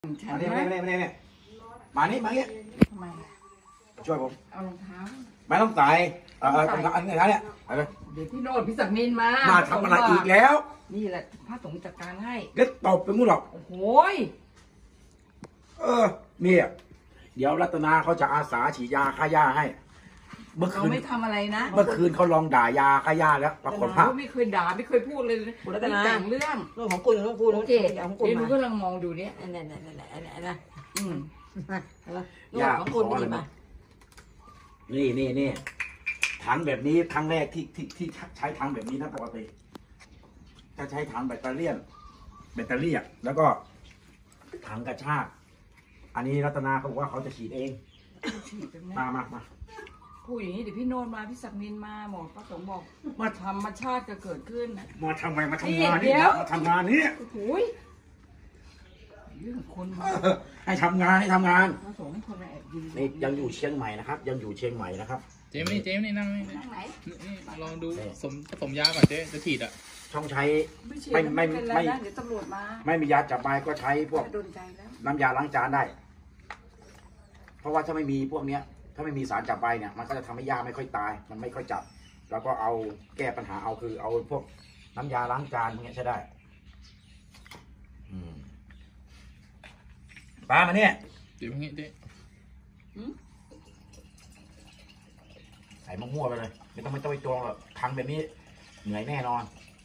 มาเนี่ยมานี่ทำไมช่วยผมเอารองเท้าไม่ต้องใส่อันนี้เนี่ยเดี๋ยวพี่โนดพี่ศักดินมาทำอะไรอีกแล้วนี่แหละพระสงฆ์จัดการให้เด็ดตบไปงูหรอกโอ้โหนี่เดี๋ยวรัตนาเขาจะอาสาฉีดยาฆ่าหญ้าให้เมื่อคืนไม่ทำอะไรนะเมื่อคืนเขาลองด่ายาฆ่าหญ้าแล้วปรากฏว่าไม่เคยด่าไม่เคยพูดเลยรัตนาแต่งเรื่องของคุณต้องพูดโอเคเดี๋ยวดูกำลังมองดูเนี่ยนี่นะยาของคุณดีมานี่ถังแบบนี้ครั้งแรกที่ใช้ถังแบบนี้นะปกติถ้าใช้ถังแบตเตอรี่แล้วก็ถังกระชากอันนี้รัตนาเขาบอกว่าเขาจะฉีดเองมาพูดอย่างนี้เดี๋ยวพี่โนนมาพี่ศักดินมาหมดพระสงฆ์บอกมาธรรมชาติจะเกิดขึ้นมาทำไมมาทำงานนี่มาทำงานนี้โอ้ยเรื่องคนให้ทำงานพระสงฆ์คนมาแอบยิงนี่ยังอยู่เชียงใหม่นะครับเเจมนี่นั่งนี่ลองดูสมยาก่อนเจ๊จะฉีดอ่ะช่องใช้ไม่เดี๋ยวตำรวจมาไม่มียาจับใบก็ใช้พวกน้ำยาล้างจานได้ เพราะว่าถ้าไม่มีพวกเนี้ยถ้าไม่มีสารจับใบเนี่ยมันก็จะทำให้ยาไม่ค่อยตายมันไม่ค่อยจับแล้วก็เอาแก้ปัญหาเอาพวกน้ำยาล้างจานพวกนี้ใช้ได้ป้ามาเนี่ยเดี๋ยวงี้เจ๊ใส่มั่วไปเลยไม่ต้องไปตัวครั้งแบบนี้เหนื่อยแน่นอน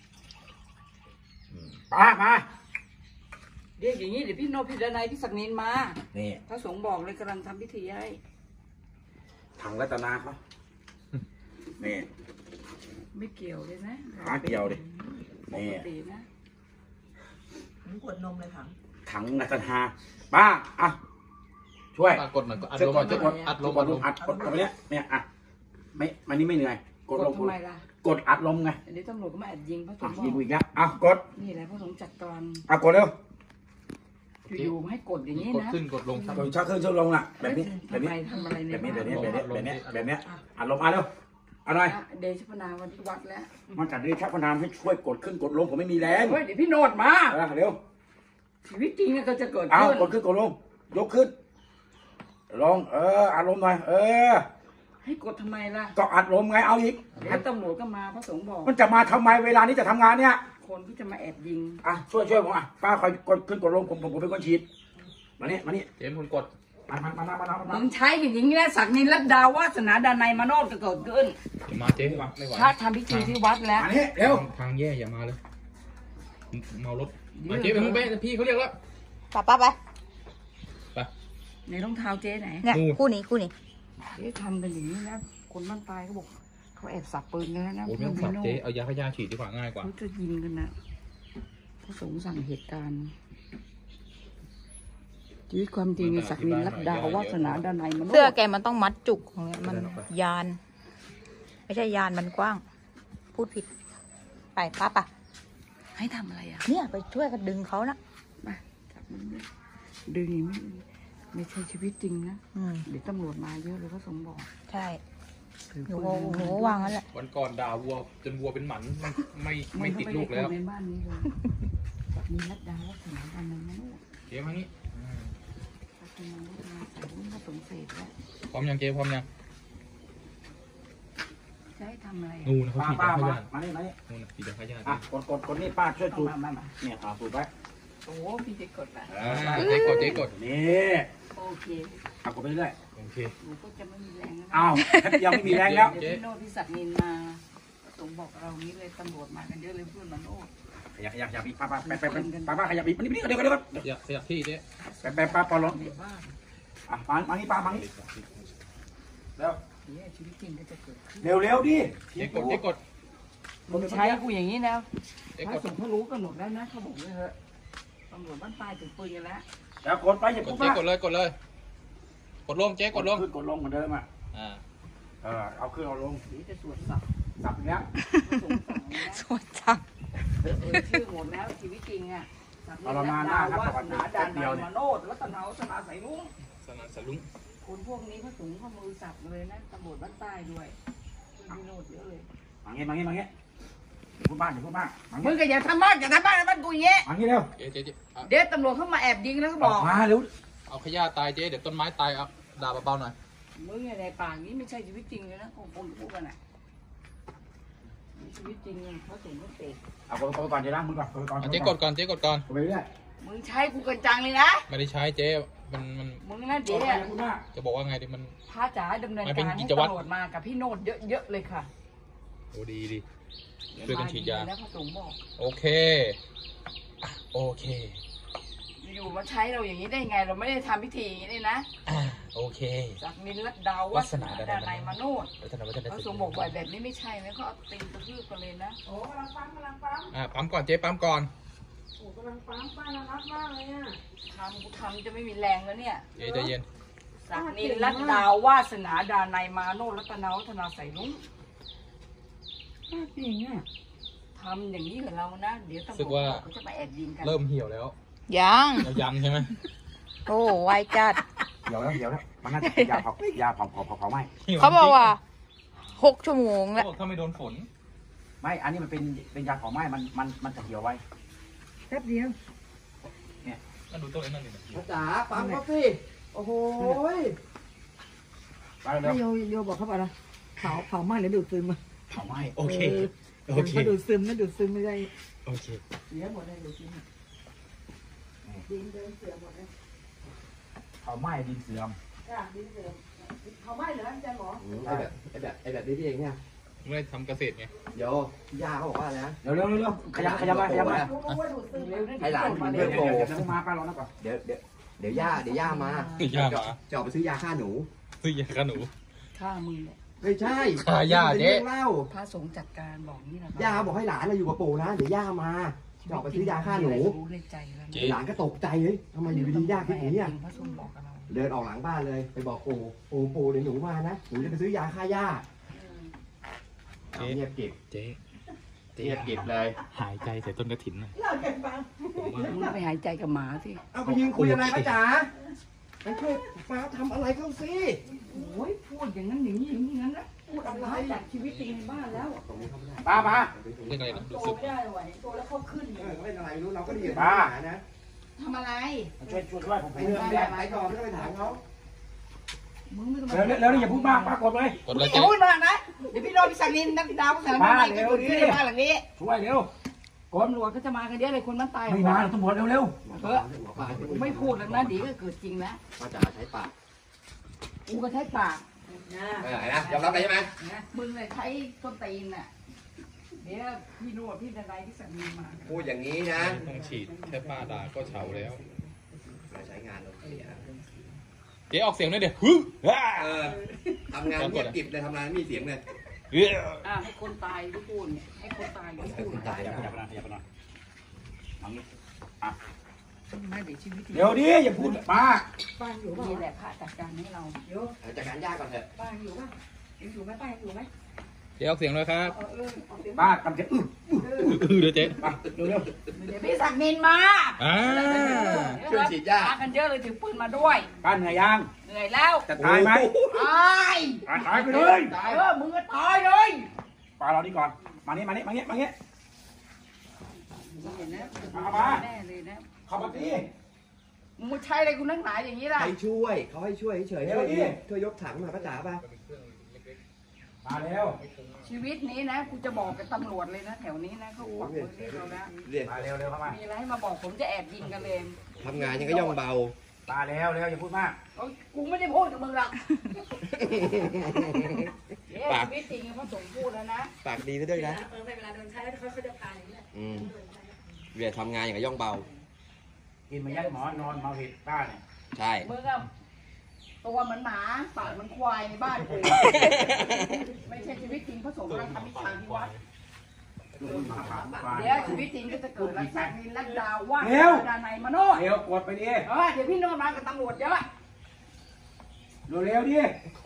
ป้ามาเรียกอย่างนี้เดี๋ยวพี่โนพี่ดนัยพี่ศักดินมานี่พระสงฆ์บอกเลยกำลังทำพิธีให้ถังรัตนาเขานี่ไม่เกี่ยวเลยนะเกี่ยวดินี่นะขวดนมเลยถังรัตนาป้าอ่ะช่วยกดหน่อยอัดลมอัดลมตรงนี้เนี่ยอ่ะไม่มันนี่ไม่เหนื่อยกดลงทำไมล่ะกดอัดลมไงเดี๋ยวตำรวจก็มาแอบยิงพระสงฆ์ยิงอีกแล้วกดนี่แหละพระสงฆ์จัดการกดเร็วอยู่ให้กดอย่างนี้นะกดขึ้นกดลงชักขึ้นชักลงอ่ะแบบนี้ทำอะไรแบบนี้อัดลมมาเร็วเอาหน่อยเดชพนาวันที่วัดแล้วมันจัดเดชพนามให้ช่วยกดขึ้นกดลงผมไม่มีแรงเดี๋ยวพี่โนดมาเร็วชีวิตจริงก็จะเกิดขึ้นกดขึ้นกดลงยกขึ้นลงอัดลมหน่อยให้กดทำไมล่ะก็อัดลมไงเอาอีกเดี๋ยวตำรวจก็มาพระสงฆ์บอกมันจะมาทำไมเวลานี้จะทำงานเนี่ยคนที่จะมาแอบยิงช่วยผมป้าคอยกดขึ้นกดลงผมเป็นคนฉีดมานี่เจมคุณกดมึงใช้อย่างนี้แหละศักดินรัตดาวาสนาดานัยมโนจะเกิดขึ้นมาเจ๊ไม่ไหวถ้าทำพิธีที่วัดแล้วมานี่เร็วทางแย่อย่ามาเลยเมารถมาเจ๊เป็นพี่เขาเรียกแล้วป้าไปในรองเท้าเจ๊ไหนเนี่ยคู่นี้เจ๊ทำกันอย่างนี้นะคนบ้านตายเขาบอกเขาแอบสับปืนกันแล้วนะโอ้ไม่ต้องสับเจ๊เอายาฆ่าหญ้าฉีดดีกว่าง่ายกว่าเขาจะยิงกันนะพระสงฆ์สั่งเหตุการณ์ชีวิตความจริงศักดินรัตดาวาสนาดานัยมโนเสื้อแกมันต้องมัดจุกของมันยานไม่ใช่ยานมันกว้างพูดผิดไปป้าปะให้ทำอะไรอ่ะเนี่ยไปช่วยกันดึงเขานะมาจับมันดึงไม่ใช่ชีวิตจริงนะเดี๋ยวตำรวจมาเยอะเลยพระสงฆ์บอกใช่หนูวางนั่นแหละวันก่อนด่าวัวจนวัวเป็นหมันไม่ติดลูกแล้วในบ้านนี้เลยศักดินรัตดาวาสนาดานัยมโนเจ๊มางี้พระสงฆ์เสร็จแล้วพร้อมยังเจ๊พร้อมยังจะให้ทำอะไรงูนะเขาฉีดยาฆ่าหญ้ามานี่งูนะฉีดยาฆ่าหญ้ากดนี่ป้าช่วยสูบเนี่ยสูบไปโอ้พี่จะกดอ่ะเจ๊กดนี่โอเคกดไปเรื่อยโอเคหนูก็จะไม่มีแรงยังไม่มีแรงแล้วพี่โนพี่ศักดินมาสงบอกเรานี้เลยตำรวจมากันเยอะเลยเพื่อนมันโอ้อยากอีกป้าขยับอีกมันนี่เดี๋ยวขยับที่เจ๊ป้าปอลงมานี่ป้ามานี่แล้วชีวิตจริงก็จะเกิดเร็วดิเจ๊กดมึงใช้กูอย่างนี้นะถ้าสมเขารู้กันหมดแล้วนะเขาบอกเลยเหอะตำรวจบ้านปลายถึงปืนกันแล้วแล้วกดไปอย่าพูดมากดเลยกดลงเจ๊กดลงขึ้นกดลงเหมือนเดิมเอาขึ้นเอาลงนี่จะสวดสับอีกแล้วสวดสับชื่อหมดแล้วชีวิตจริงอ่ะเรามาหน้าครับวัฒนาดานายมโนรัตนาสนาใสลุงคนพวกนี้พระสงฆ์เขามือสับเลยนะตำรวจบ้านใต้ด้วยพี่โนดเยอะเลยมาเงี้ยพูดมากอย่าพูดมากมามึงี้งก็อย่าทำบ้านบ้านกูอย่างเงี้ยมางี้เร็วเจ๊เอาเดี๋ยวตำรวจเข้ามาแอบยิงแล้วก็บบ ออก กมาเร็วเอาขยะตายเจ๊เดี๋ยวต้นไม้ตายเอาด่าเบาๆหน่อยมึงในป่านี้ไม่ใช่ชีวิตจริงเลยนะของคนพูดกันอ่ะชีวิตจริงเขาถึงไม่เตะเอาไปก่อนเจ๊ล้างมือก่อนไปก่อนเจ๊กดก่อนเจ๊กดก่อนไปเรื่อยมึงใช้กูกันจังเลยนะไม่ได้ใช้เจ๊มันมึงนะๆเดี๋ยวอย่าพูดมากจะบอกว่าไงดิมันพระจ๋าดำเนินมันเป็การนกิให้จวัตรตำรวจมากับพี่โนดเยอะๆเลยค่ะโอ้ดีช่วยกันฉีดยาแล้วพระสงฆ์บอกโอเคอ่ะโอเคอยู่มาใช้เราอย่างนี้ได้ไงเราไม่ได้ทำพิธีอย่างนี้เลยนะอ่ะโอเคจากนินรัตดาววัฒนาดานายมโนดแล้วท่านว่าจะได้พระสงฆ์บอกว่าแบบนี้ไม่ใช่นะเขาเอาตีนกระทืบกันเลยนะโอ้กำลังปั๊มปั๊มก่อนเจ๊ปั๊มก่อนโอ้กำลังปั๊มป้าน่ารักมากเลยอ่ะกูทำจะไม่มีแรงแล้วเนี่ยเจ๊ใจเย็นจากนินรัตดาววาสนาดานายมาโนรัตนาวัฒนาใส่ลุงจริงอ่ะทำอย่างนี้กับเรานะเดี๋ยวตำรวจเขาจะมาแอบยิงกันเริ่มเหี่ยวแล้วยังยังใช่ไหมโอ้ไวจัดเดี๋ยวแล้วมันน่าจะยาเผาไหมเขาบอกว่า6 ชั่วโมงแล้วถ้าไม่โดนฝนไม่อันนี้มันเป็นยาเผาไหมมันจะเหี่ยวไว้แป๊บเดียวนั่นดูตัวไอ้นั่นดิจ๋าปั๊มเขาสิโอ้โหไปเร็วโยบอกเขาไปละเผาไหม้หรือดูดซึมเผาไหมโอเคโอเคเขาดูดซึมนะดูดซึมไม่ได้โอเคเสียหมดเลยดูดซึมดินเดินเสียหมดเลยเผาไหมดินเสื่อมดินเสียเผาไหม้เหรออาจารย์หมอไอ้แบบนี้เองเนี่ยไม่ได้ทำเกษตรไงเดี๋ยวย่าเขาบอกว่าอะไรนะเร็วขยับมารู้ว่าดูดซึมเร็วให้หลานกินเพื่เดี๋อยวโปเดี๋ยวมาป้ารอนะก่อนเดี๋ยวย่ามาย่ามาจะออกไปซื้อยาฆ่าหนูซื้อยาฆ่าหนูฆ่ามึงเนี่ยไม่ใช่ฆ่าย่าเจ๊เรื่องเล่าพระสงฆ์จัดการบอกนี่นะย่าบอกให้หลานอยู่กับปู่นะ เดี๋ยวย่ามาจะออกไปซื้อยาฆ่าหนูรู้ในใจแล้วเจ๊หลานก็ตกใจเลยทำไมอยู่ดีๆย่าคิดอย่างนี้พระสงฆ์บอกกับเราเดินออกหลังบ้านเลย ไปบอกปู่เดี๋ยวหนูมานะ หนูจะไปซื้อยาฆ่าย่าเงียบเก็บเจ๊เงียบเก็บเลยหายใจใส่ต้นกระถินหน่อยมึงไปหายใจกับหมาสิเอาไปยืนคุยอะไรป้าจ๋าไปช่วยป้าทำอะไรเขาสิโอ้ยพูดอย่างนั้นอย่างนี้อย่างนี้นั้นนะพูดอะไรจากชีวิตจริงในบ้านแล้วป้าเรียกอะไรนะดูโตซึไม่ได้ไหวโตแล้วเขาขึ้นอยู่เล่นอะไรไม่รู้เราก็ดีกับหานะทำอะไรช่วยผมไปเรื่องแรกไปก่อนไม่ต้องไปถามเขามึงไม่ต้องแล้วอย่าพูดมากป้ากดเลยกดเลยอย่าเจ๊พูดมากนะเดี๋ยวพี่โนพี่สักนินนักดาวภาษาบ้านไหนก็ขึ้นในบ้านหลังนี้ช่วยเร็วตำรวจเขาจะมากันเยอะเลยคนมันตายไม่มาตำรวจเร็วเออไม่พูดแล้วนะเดี๋ยวก็เกิดจริงนะป้าจ๋าใช้ปากกูก็ใช้ปากนะนะยอมรับเลยใช่ไหมมึงเลยใช้ต้นตีนน่ะเดี๋ยวพี่โนพี่ดันไดพี่สักนินมาพูดอย่างนี้นะต้องฉีดแค่ป้าด่าก็เฉาแล้วใช้งานเราเสียเจ๊ออกเสียงด้วยเดี๋ยวฮึทำงานเงียบกิบเลยทำงานไม่มีเสียงเลยให้คนตายที่พูดเนี่ยให้คนตายที่พูดตายแล้วอย่าไปนอนไม่เดี๋ยวชีวิตเดี๋ยวดิอย่าพูดป้าบ้านอยู่นี่แหละพระจัดการให้เราเยอะจากการยากก่อนเถอะบ้านอยู่ป่ะยังอยู่ไหมป้ายังอยู่ไหมเจ๊ออกเสียงเลยครับป้ากำจะอึเดี๋ยวเจ๊เร็วเดี๋ยวพี่สักนินมาช่วยฉีดยามากันเยอะเลยถือปืนมาด้วยป้าเหนื่อยยังเหนื่อยแล้วจะตายไหมตายตายไปเลยมึงก็ตายเลยป้ารอนี่ก่อนมานี่เห็นนะแน่เลยนะเข้ามาดิมึงใช้อะไรกูนักหนาอย่างนี้ล่ะให้ช่วยเขาให้ช่วยเฉยๆช่วยยกถังมาป้าจ๋าป่ะมาเร็วชีวิตนี้นะกูจะบอกกับตำรวจเลยนะแถวนี้นะเขาขวักมือเรียกเรานะเรียนมาเร็วเข้ามามีอะไรให้มาบอกผมจะแอบยิงกันเลยทำงานยังก็ย่องเบามาเร็วอย่าพูดมากกูไม่ได้พูดกับมึงหรอกชีวิตจริงเขาส่งพูดแล้วนะปากดีซะด้วยนะเวลาโดนใช้เขาจะพาอย่างนี้แหละเรียนทำงานอย่างก็ย่องเบากินมายัดหมอนอนเมาเห็ดป้าเนี่ยใช่มึงอะตัวเหมือนหมาปากเหมือนควายในบ้านกูไม่ใช่ชีวิตจริงผสมกันทำพิธีที่วัดเดี๋ยวชีวิตจริงก็จะเกิดรักษานินรักดาวว่าดานายมโนเร็วกดไปดิเดี๋ยวพี่โนมากับตำรวจเยอะเร็วดิ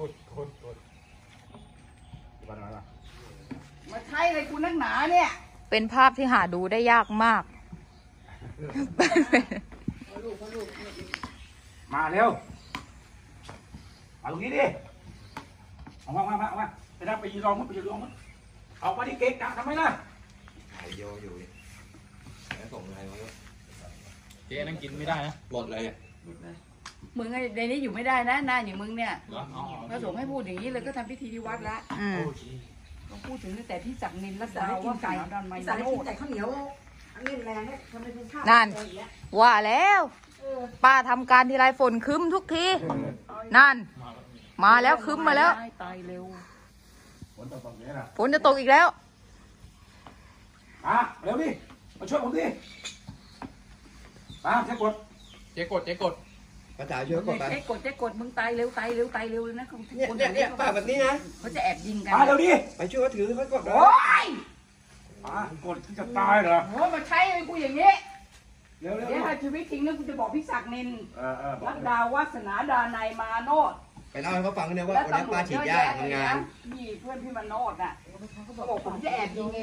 มาใช้อะไรกูนักหนาเนี่ยเป็นภาพที่หาดูได้ยากมากมาเร็วมาตรงนี้ดิเอามาไปนั่งไปยืนรองมั้งออกมาที่เก๊กกะทำไมล่ะายวิดีโออยู่นี่แล้วส่งอะไรมาก็เจ๊นั่งกินไม่ได้นะหมดเลยอ่ะมึงไอ้ในนี้อยู่ไม่ได้นะหน้าอย่างมึงเนี่ยเหรออ๋อพระสงฆ์ให้พูดอย่างนี้เลยก็ทำพิธีที่วัดละอืมก็พูดถึงตั้งแต่ที่ศักดินรัตดาว่าไก่ดอนไม้สั่งให้โนกินดแต่ข้าวเหนียวอันนี้แรงเนี่ยทำไมเป็นข้าวนั่นอย่างเงี้ยว่าแล้ว ป้าทำการทีไรฝนครึ้มทุกที นั่น มาแล้วครึ้มมาแล้วตายเร็วฝนตกตรงนี้นะฝนจะตกอีกแล้วเร็วดิมาช่วยผมดิใช้กดเจ๊กดภาษาช่วยกดไปเจ๊กดมึงตายเร็วเลยนะคนเนี่ยป้าแบบนี้นะเขาจะแอบยิงกันเร็วดิไปช่วยเขาถือเขากดโอ้ยกดที่จะตายเหรอโอ้มาใช้ไอ้กูอย่างนี้เร็วเดี๋ยวถ้าชีวิตจริงแล้วกูจะบอกพี่ศักดินบอกรัตดาวาสนาดานายมาโนดไปเล่าให้เขาฟังเนี่ยว่าแล้ววันนี้ตำรวป้าจฉีเยดอะยาแยะเลยทำงานะนพี่เพื่อนพี่มาโนดน่ะเขาบอกผมจะแอบยิงเอง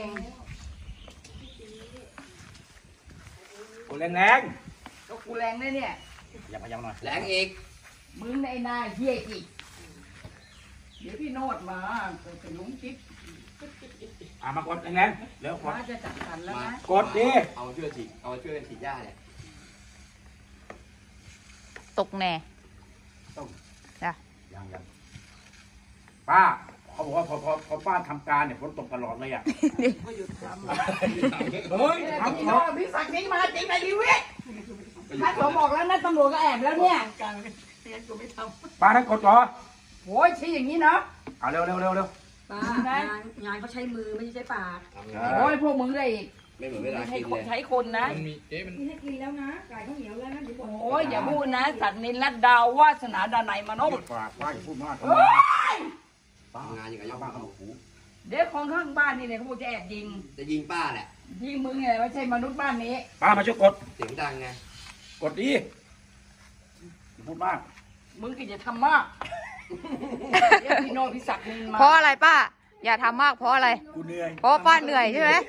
กดแรงก็กูแรงเลยเนี่ยอย่าพยายามหน่อยแรงอีกมึงในนายเฮียอีกเดี๋ยวพี่โนดมาไปลุงจิ๊บมากดแรงเร็วกดมาจะจัดการแล้วนะกดดิเอาช่วยฉีดเอาช่วยกันฉีดยาเนี่ยตกแน่ยังป้าเขาบอกว่าพอป้าทำการเนี่ยฝนตกตลอดเลยอ่ะก็หยุดทำเฮ้ยพี่โนดพี่ศักดิ์นี่มาจริงในชีวิตถ้าผมบอกแล้วนะตำรวจก็แอบแล้วเนี่ยป้าได้กดเหรอโอ้ยชี้อย่างนี้นะเร็วป้างานเขาใช้มือไม่ใช่ปากทำงานโอ้ยพวกมึงได้อีกไม่เหมือนเวลาไม่ใช่กินคเลนยใช้คนนะมันมีเจ๊มันนี่ให้กินแล้วนะไก่ข้าวเหนียวแล้วนะเดี๋ยวบอกโอ้ยอย่าพูดนะศักดินรัตดาววาสนาดานายมาโนดป้าอย่าพูดมากเฮ้ยทำงานอย่างกับย่อมเอาหูเดี๋ยวคนข้างบ้านนี่เนี่ยเขาบอกจะแอบยิงจะยิงป้าแหละยิงมึงไงไม่ใช่มนุษย์บ้านนี้ป้ามาช่วยกดเสียงดังไงกดดิอย่าพูดมากมึงก็จะทำมากเดี๋ยวพี่โนพี่ศักดิ์ดินมาเพราะอะไรป้า อย่าทำมากเพราะอะไรกูเหนื่อยเพราะป้าเหนื่อยใช่ไหม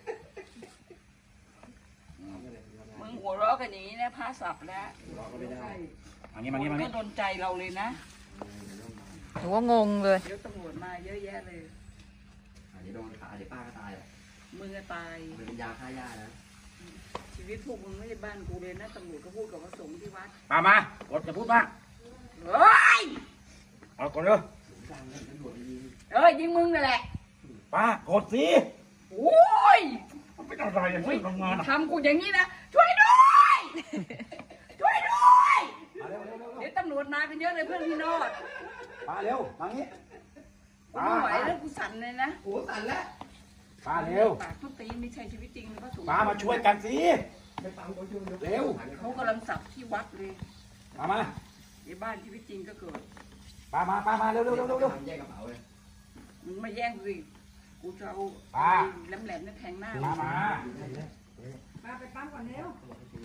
มึงหัวเราะกันอย่างนี้นะพาสับแล้วมางี้ก็โดนใจเราเลยนะหนูว่างงเลยเดี๋ยวตำรวจมาเยอะแยะเลยอันนี้โดนขาเดี๋ยวป้าก็ตายแหละมึงก็ตายมันเป็นยาฆ่าหญ้านะชีวิตพวกมึงไม่ใช่บ้านกูเลยนะตำรวจก็พูดกับพระสงฆ์ที่วัดมากดอย่าพูดมากเฮ้ยเอากดเร็วยิงมึงนั่นแหละป้ากดสิโอ้ยมันเป็นอะไรอ่ะที่ทำงานอ่ะทำกูอย่างนี้นะ ช่วยด้วยช่วยด้วยเดี๋ยวตำรวจมากันเยอะเลยเพื่อนพี่โนดป้าเร็วมางี้กูไม่ไหวแล้วกูสั่นเลยนะโอ้สั่นแล้วป้าเร็วปากทุกตีไม่ใช่ชีวิตจริงเลยพระสงฆ์ป้ามาช่วยกันสิไม่ฟังเขาช่วยเร็วเขากำลังสับที่วัดเลยมาในบ้านชีวิตจริงก็เกิดป้ามาเร็วแยกกระเป๋าเลยมึงมาแย่งกูสิกูจะเอาป้าแหลมๆนั่นแทงหน้ามามาไปปั๊มก่อนเร็ว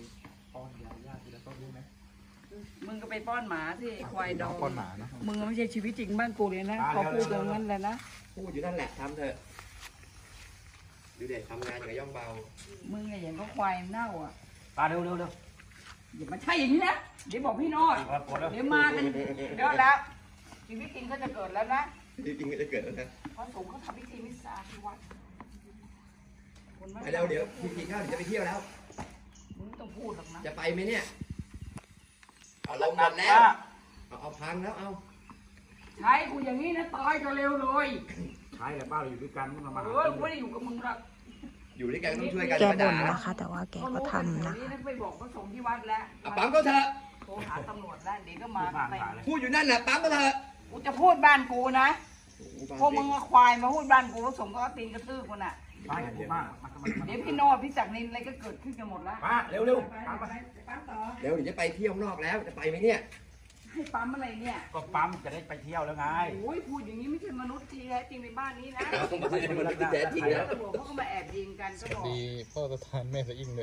มึงก็ไปป้อนหมาสิไอ้ควายดองป้อนหมานะมึงไม่ใช่ชีวิตจริงบ้านกูเลยนะเขาพูดอย่างนั้นเลยนะพูดอยู่นั่นแหละทำเถอะดูเด็กทำงานอย่างกับย่อมเบามึงไงอย่างก็ควายเน่าอ่ะป้าเร็วอย่ามาใช่อย่างนี้นะเดี๋ยวบอกพี่โนดกดแล้วเดี๋ยวมากันเยอะแล้ว ชีวิตจริงก็จะเกิดแล้วนะจริงๆก็จะเกิดแล้วนะพระสงฆ์เขาทำพิธีมิสซาที่วัดคนไม่ไปแล้วเดี๋ยวพี่กินข้าวเดี๋ยวจะไปเที่ยวแล้วมึงไม่ต้องพูดหรอกนะจะไปไหมเนี่ยเอาลงหมดแล้ว เอาพังแล้วเอาใช้กูอย่างนี้นะตายก็เร็วเลยใช่แหละป้าเราอยู่ด้วยกันมึงมากูไม่ได้อยู่กับมึงหรอกอยู่ด้วยกันต้องช่วยกันแกมาบ่ด่านนะคะ แต่ว่าแกก็ทำนะคะไปบอกพระสงฆ์ที่วัดแล้วเอาปั๊มก็เถอะโทรหาตำรวจได้เดี๋ยวก็มาเต็มพูดอยู่นั่นแหละปั๊มก็เถอะกูจะพูดบ้านกูนะพวกมึงก็ควายมาพูดบ้านกูพระสงฆ์ก็เอาตีนกระทืบกูน่ะป้าอย่าพูดมากเดี๋ยวพี่โนดพี่จักรนินอะไรก็เกิดขึ้นกันหมดแล้วป้าเร็วไปปั๊มต่อเดี๋ยวจะไปเที่ยวนอกแล้วจะไปไหมเนี่ยให้ปั๊มอะไรเนี่ยก็ปั๊มจะได้ไปเที่ยวแล้วไงโอ้ยพูดอย่างนี้ไม่ใช่มนุษย์ที่แท้จริงในบ้านนี้นะมันที่แท้จริงแล้วตำรวจเขาก็มาแอบยิงกันก็บอกดีพ่อสถานแม่สะอิ่งเลย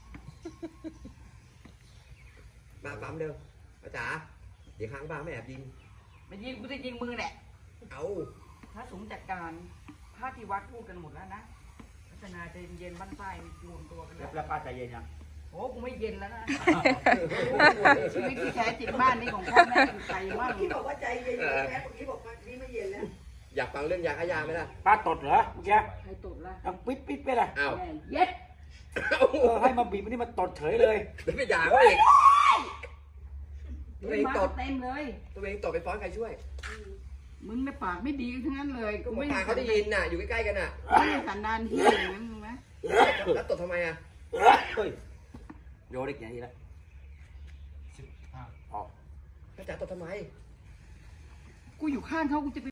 มาปั๊มเร็วป้าจ๋าเดี๋ยวค้างบ้างไม่แอบยิงมายิงกูจะยิงมือแหละเอาพระสงฆ์จัดการพระที่วัดพูดกันหมดแล้วนะพัฒนาใจเย็นบ้านใต้รวมตัวกันแล้วแล้วป้าใจเย็นยังโอ้กูไม่เย็นแล้วนะชีวิตที่แท้จริงบ้านนี้ของพ่อแม่เป็นใครบ้างที่บอกว่าใจเย็นแค่เมื่อกี้บอกว่านี่ไม่เย็นแล้วอยากฟังเรื่องยาฆ่าหญ้าไหมล่ะป้าตดเหรอเมื่อกี้ใครตดละยังปิดปิดไปเลยอ้าวแม่เย็ดให้มาบีบนี่มาตดเฉยเลยแล้วไปด่าเขาอีกตัวเองมาตดเต็มเลยตัวเองตดไปฟ้อนใครช่วยมึงในปากไม่ดีทั้งนั้นเลยก็หมอปลาเขาได้ยินน่ะอยู่ใกล้ๆกันน่ะไม่ได้สันดานที่อย่างนั้นมึงไหมแล้วตดทำไมอ่ะเฮ้ยโยนอีกอย่างนี้แล้วออกพระจ๋าตดทำไมกูอยู่ข้างเขากูจะไป